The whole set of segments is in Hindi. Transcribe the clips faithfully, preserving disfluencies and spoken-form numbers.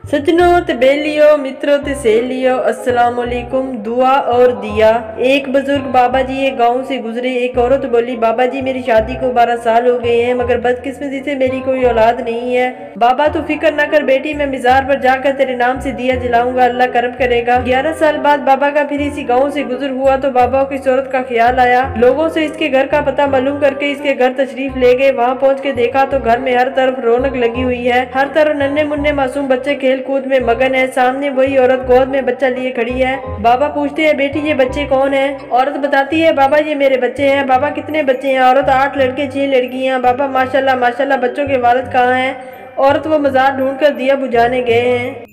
सजनों ते बेलियो मित्रों ते सहेलियो अस्सलाम वालेकुम। दुआ और दिया। एक बुजुर्ग बाबा जी एक गांव से गुजरे। एक औरत बोली, बाबा जी मेरी शादी को बारह साल हो गए हैं मगर बदकिस्मती से मेरी कोई औलाद नहीं है। बाबा तू फिक्र न कर बेटी, मैं मिजार पर जाकर तेरे नाम से दिया जलाऊंगा, अल्लाह करम करेगा। ग्यारह साल बाद बाबा का फिर इसी गाँव से गुजर हुआ तो बाबा को इस औरत का ख्याल आया। लोगों से इसके घर का पता मालूम करके इसके घर तशरीफ ले गए। वहाँ पहुँच के देखा तो घर में हर तरफ रौनक लगी हुई है, हर तरफ नन्हे मुन्ने मासूम बच्चे खेल कूद में मगन है। सामने वही औरत गोद में बच्चा लिए खड़ी है। बाबा पूछते हैं, बेटी ये बच्चे कौन है? औरत बताती है, बाबा ये मेरे बच्चे हैं। बाबा कितने बच्चे हैं? औरत आठ लड़के छह लड़कियां। बाबा माशाल्लाह माशाल्लाह, बच्चों के वालिद कहाँ हैं? औरत वो मजार ढूंढकर दिया बुझाने गए हैं।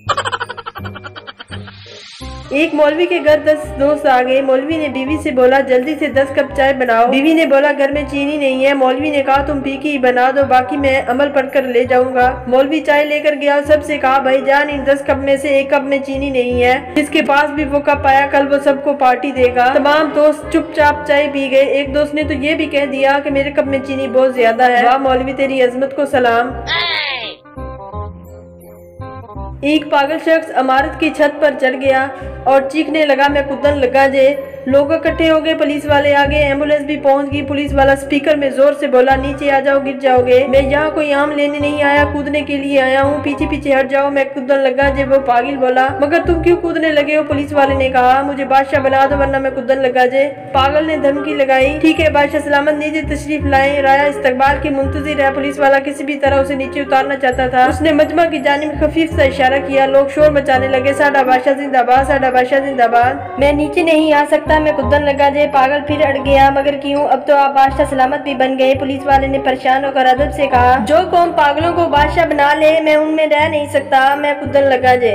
एक मौलवी के घर दस दोस्त आ गए। मौलवी ने बीवी से बोला, जल्दी से दस कप चाय बनाओ। बीवी ने बोला, घर में चीनी नहीं है। मौलवी ने कहा, तुम फीकी बना दो, बाकी मैं अमल पढ़कर ले जाऊंगा। मौलवी चाय लेकर गया और सबसे कहा, भाई जान इन दस कप में से एक कप में चीनी नहीं है। जिसके पास भी वो कप आया कल वो सबको पार्टी देगा। तमाम दोस्त चुपचाप चाय पी गए। एक दोस्त ने तो ये भी कह दिया कि मेरे कप में चीनी बहुत ज्यादा है। वाह मौलवी तेरी अजमत को सलाम। एक पागल शख्स इमारत की छत पर चढ़ गया और चीखने लगा, मैं कूदन लगा जे। लोग इकट्ठे हो गए, पुलिस वाले आ गए, एम्बुलेंस भी पहुंच गई। पुलिस वाला स्पीकर में जोर से बोला, नीचे आ जाओ गिर जाओगे। मैं यहाँ कोई आम लेने नहीं आया, कूदने के लिए आया हूँ, पीछे पीछे हट जाओ, मैं कूदन लगा जे। वो पागल बोला, मगर तुम क्यों कूदने लगे हो? पुलिस वाले ने कहा, मुझे बादशाह बना दो वरना मैं कूदन लगा जे। पागल ने धमकी लगाई, ठीक है बादशाह सलामत नीचे तशरीफ लाए। राया इस्तकबाल की मुंतजिर है। पुलिस वाला किसी भी तरह उसे नीचे उतारना चाहता था। उसने मजमा की जानिब खफीफ सा इशारा किया। लोग शोर मचाने लगे, साडा बादशाह जिंदाबाद, साडा बादशाह जिंदाबाद। मैं नीचे नहीं आ सकता, मैं कूदन लगा जे। पागल फिर अड़ गया, मगर क्यों? अब तो आप बादशाह सलामत भी बन गए। पुलिस वाले ने परेशान होकर अदब से कहा, जो कौम पागलों को बादशाह बना ले मैं उनमें रह नहीं सकता, मैं कूदन लगा जे।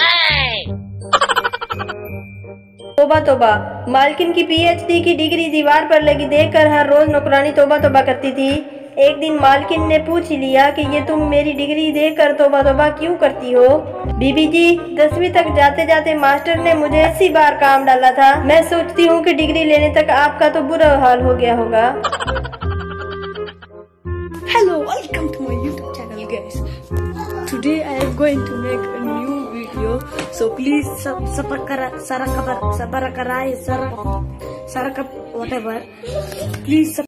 तोबा तोबा, मालकिन की पीएचडी की डिग्री दीवार पर लगी देखकर हर रोज नौकरानी तोबा तोबा करती थी। एक दिन मालकिन ने पूछ लिया कि ये तुम मेरी डिग्री देखकर तोबा तोबा क्यों करती हो? बीबी जी, दसवीं तक जाते जाते मास्टर ने मुझे अस्सी बार काम डाला था। मैं सोचती हूँ कि डिग्री लेने तक आपका तो बुरा हाल हो गया होगा। Hello, welcome to my YouTube channel, guys. Today I am going to make a new video, so please sub subscribe, sarakar, sarakar, sarakar, whatever. Please.